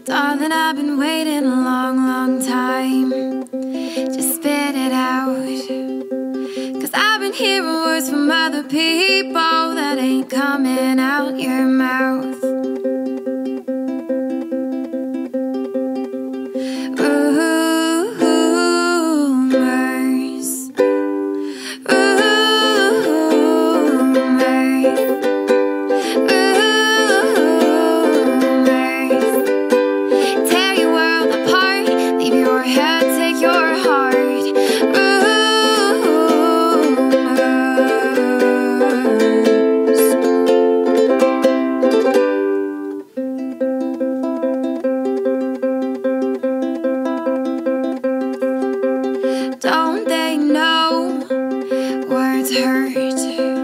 Darling, I've been waiting a long, long time. Just spit it out. 'Cause I've been hearing words from other people that ain't coming out your mouth. Rumours. Don't they know words hurt?